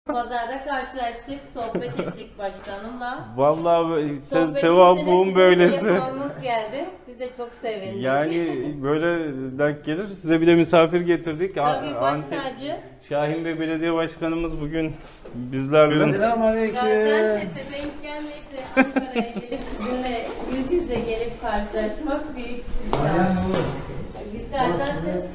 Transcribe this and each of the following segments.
Pazarda karşılaştık, sohbet ettik başkanımla. Vallahi Sohbetimizde tevafuğum böylesi. telefonunuz geldi. Biz de çok sevindik. Yani böyle denk gelir. Size bir de misafir getirdik. Tabii baş Antep tacı. Şahin Bey Belediye Başkanımız bugün bizlerle. Selamünaleyküm. Gaziantep'te denk gelmekle Ankara'ya gelip sizinle yüz yüze gelip karşılaşmak büyük sıkıntı. Biz Gaziantep...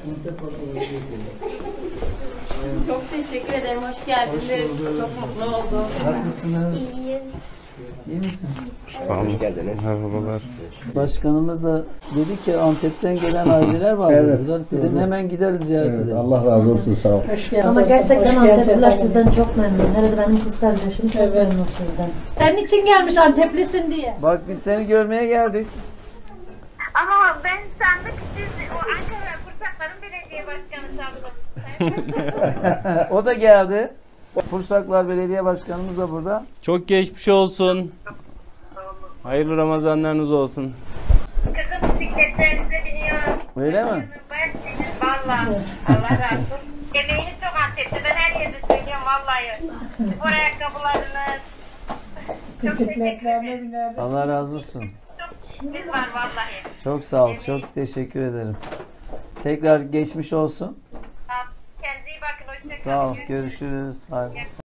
Çok teşekkür ederim, hoş geldiniz. Çok mutlu oldum. Nasılsınız? İyiyiz. İyi misin? Hoş geldiniz. Merhabalar. Başkanımız da dedi ki Antep'ten gelen aileler var. Evet. Dedim hemen gidelim ziyaret Evet, edelim. Allah razı olsun, sağ ol. Ama gerçekten Antepliler sizden çok memnun. Hele de benim kız kardeşim çok memnun sizden. Senin için gelmiş Anteplisin diye. Bak biz seni görmeye geldik. Ama ben sandık siz o Ankara Kursakların Belediye Başkanı sandım. O da geldi. Pursaklar Belediye Başkanımız da burada. Çok geçmiş olsun. Hayırlı Ramazanlarınız olsun. Kızım bisikletlerinize biniyor. Öyle mi? Valla Allah razı olsun. Yemeğiniz çok Antep'te. Ben her yerde söylüyorum vallahi. Spor ayakkabılarınız. Bisikletlerle biner. Allah razı olsun. Çok biz var vallahi. Çok sağ ol. Çok teşekkür ederim. Tekrar geçmiş olsun. Kendinize iyi bakın. Hoşçakalın. Sağ ol. Görüşürüz. Sağ ol.